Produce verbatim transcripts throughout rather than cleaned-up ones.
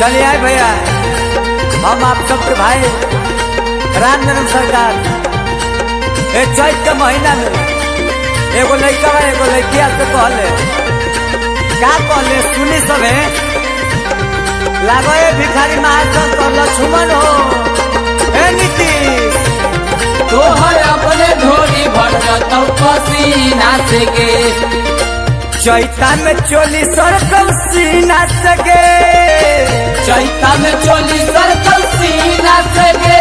चलिए आए भैया, हम आप सबके भाई राम जन्म सरकार ए चैत के महीना में एगो लड़का एगो लड़किया से कहले का कहले सुनी सब है लागो ए भिखारी महाजन तो लक्ष्मण हो ए नीतीश तोहर अपने ढोली भर जाता पसीना से गे चैता में चोली सरकल सीना सगे चैता में चोली सरकल सीना सगे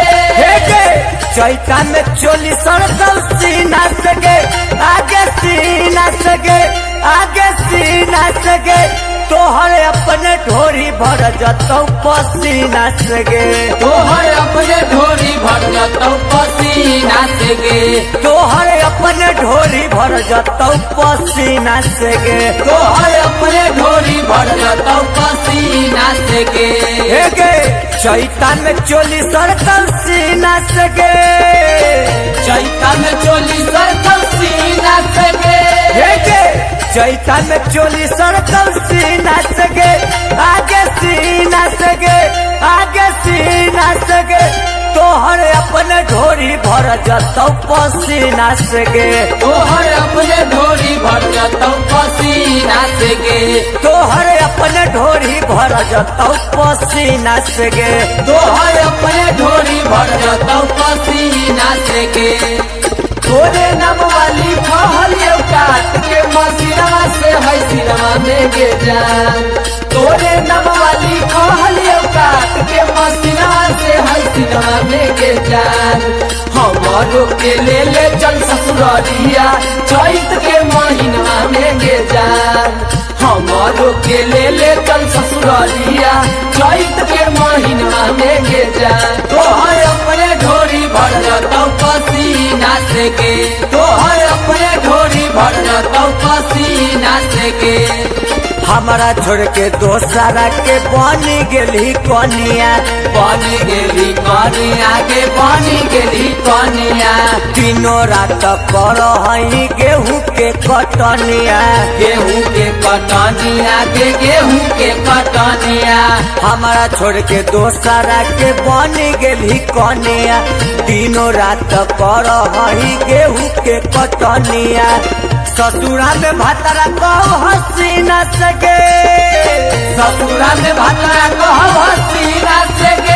चैता में चोली सरकल सीना सगे आगे सीना सगे आगे सीना सगे तोहर अपने ढोरी भर जतौ पसीना सगे तोहर अपने ढोरी भर जतौ पसीना सगे तोहर अपने ढोरी भर जतौ पसीना सगे तोहर अपने ढोरी भर जतौ पसीना सगे हे गे चैता में चोली सरकल सीना सगे चैता में चोली सरकल सीना सगे हे गे चैता में चोली सरकल सीना सगे आगे सीना सगे आगे सीना सगे तोहर अपने ढोरी भर जतौ पसीना सगे तोहर अपने ढोरी भर जतौ पसीना सगे तोहर अपने ढोरी भर जतौ पसीना सगे तोहर अपने ढोरी भर जतौ पसीना सगे तोरे नम वाली फहल काट के मसीना से है सिरमा में गे जान तोरे नम वाली फहल काट के मसीना से है सिरमा में गे जान हमारो के ले ले चल ससुरालिया चैत के महीना में गे जान हमारो के ले ले चल ससुरालिया चैत के महीना में गे जान तोहर अपने ढोरी भर जतौ पसीना से गे तोहर अपने ढोरी भर जतौ पसीना से गे हमारा छोड़ के दोसरा के बनी गेली कनिया बनी गेली कनिया के बनी गेली कनिया तीनों रात कर हई गेहूँ के कटनिया गेहूँ के कटनिया के गेहूँ के कटनिया हमारा छोड़ के दोसरा के बनी गेली कनिया तीनों रात कर हई गेहूँ के कटनिया ससुरा में भातरा कहो हसीना सगे ससुरा में भातरा कहो हसीना सगे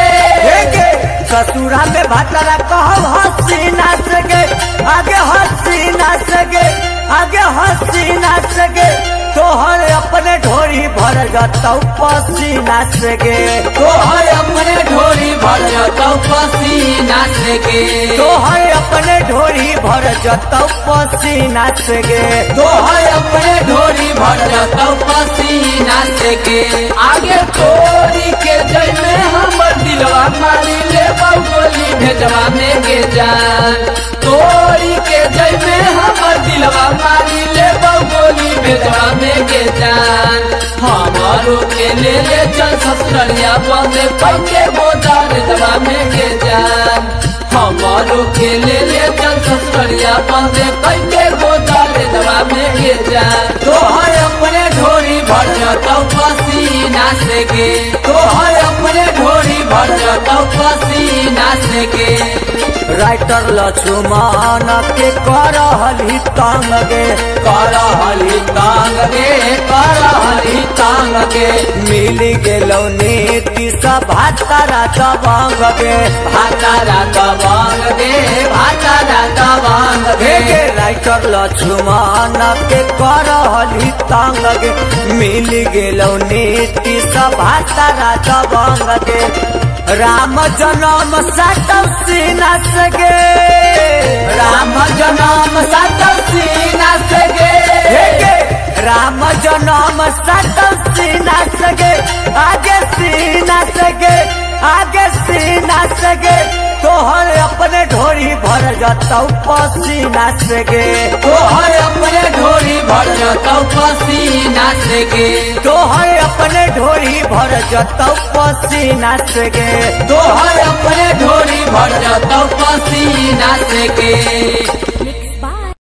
ससुरा में भातरा कहो हसीना सगे आगे हसीना सगे आगे हसीना सगे तोहर अपने ढोरी भर जतौ पसीना सगे तोहर अपने ढोरी भर जतौ पसीना सगे तोहर अपने ढोरी भर जतौ पसीना सगे तोहर अपने ढोरी भर जतौ पसीना सगे आगे तोरी के जय में हमर दिलवा मारी ले गोली भेजवा में गे जान तोरी के जय में हमर दिलवा मारी ले गोली भेजवा में गे जान हमारो के ले ले चल ससुरलिया बंदे पंखे बोदार दवा में गे जान हमारो के ले ले चल ससुरलिया बंदे पंखे बोदार दवा में गे जान तोहर अपने ढोरी भर जतौ पसीना से गे तोहर अपने ढोरी भर जतौ पसीना से गे राइटर लक्ष्मण के करहली तंग गे करहली तंग गे करहली तंग गे मिल गेलौ नीतीश भातारा दबंग गे भातारा दबंग गे भातारा दबंग गे राइटर लक्ष्मण के करहली तंग गे मिल गेलौ नीतीश भातारा दबंग गे राम जन्म सातौ सीना सगे राम जन्म सातौ सीना सगे राम जन्म सातौ सीना सगे आगे सीना सगे आगे सीना सगे तोहर अपने ढोरी भर जतौ पसीना सगे तोहर अपने ढोरी भर जतौ पसीना सगे तोहर अपने ढोरी भर जतौ पसीना सगे तोहर अपने ढोरी भर जतौ पसीना सगे।